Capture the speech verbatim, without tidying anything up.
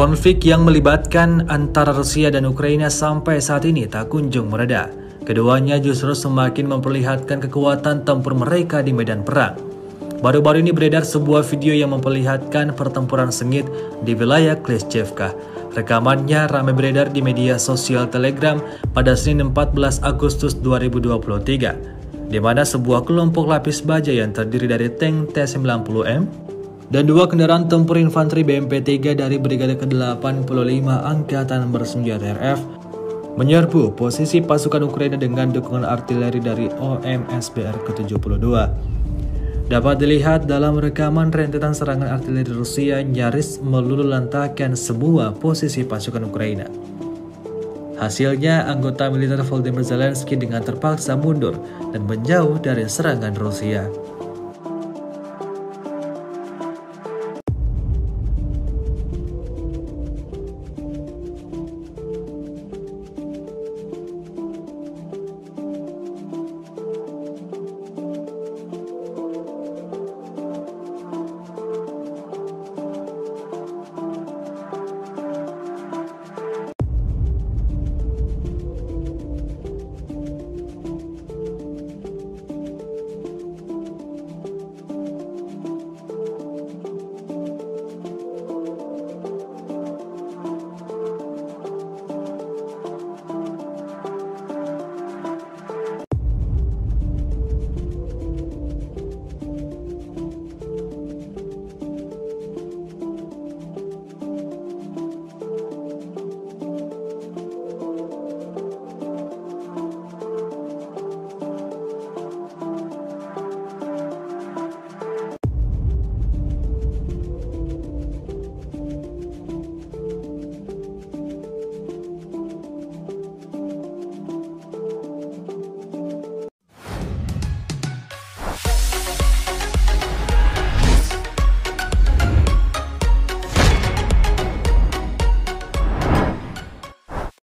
Konflik yang melibatkan antara Rusia dan Ukraina sampai saat ini tak kunjung mereda. Keduanya justru semakin memperlihatkan kekuatan tempur mereka di medan perang. Baru-baru ini beredar sebuah video yang memperlihatkan pertempuran sengit di wilayah Klishchiivka. Rekamannya ramai beredar di media sosial Telegram pada Senin empat belas Agustus dua ribu dua puluh tiga, di mana sebuah kelompok lapis baja yang terdiri dari tank T sembilan puluh M dan dua kendaraan tempur infanteri B M P tiga dari Brigade ke delapan puluh lima Angkatan Bersenjata R F menyerbu posisi pasukan Ukraina dengan dukungan artileri dari O M S B R ke tujuh puluh dua. Dapat dilihat dalam rekaman, rentetan serangan artileri Rusia nyaris meluluhlantahkan semua posisi pasukan Ukraina. Hasilnya, anggota militer Volodymyr Zelensky dengan terpaksa mundur dan menjauh dari serangan Rusia.